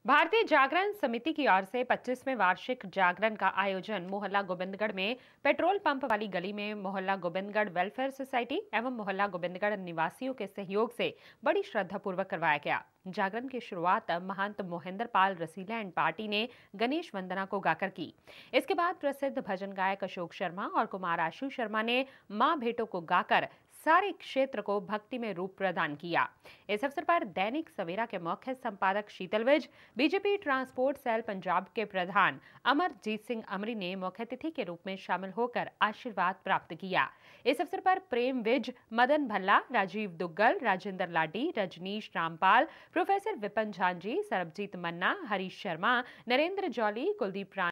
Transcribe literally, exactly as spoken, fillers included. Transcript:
भारतीय जागरण समिति की ओर से पच्चीसवें वार्षिक जागरण का आयोजन मोहल्ला गोविंदगढ़ में पेट्रोल पंप वाली गली में मोहल्ला गोविंदगढ़ वेलफेयर सोसाइटी एवं मोहल्ला गोविंदगढ़ निवासियों के सहयोग से बड़ी श्रद्धा पूर्वक करवाया गया। जागरण की शुरुआत महंत मोहिंदर पाल रसीला एंड पार्टी ने गणेश वंदना को गाकर की। इसके बाद प्रसिद्ध भजन गायक अशोक शर्मा और कुमार आशु शर्मा ने मां भेटों को गाकर सारे क्षेत्र को भक्ति में रूप प्रदान किया। इस अवसर पर दैनिक सवेरा के मुख्य संपादक Sheetal Vij, BJP transport cell Punjab के प्रधान अमरजीत सिंह अमरी ने मुख्य अतिथि के रूप में शामिल होकर आशीर्वाद प्राप्त किया। इस अवसर पर प्रेम विज, मदन भल्ला, राजीव दुग्गल, राजेंद्र लाडी, रजनीश रामपाल, प्रोफेसर विपिन झांझी, सरबजीत मन्ना, हरीश शर्मा, नरेंद्र जौली, कुलदीप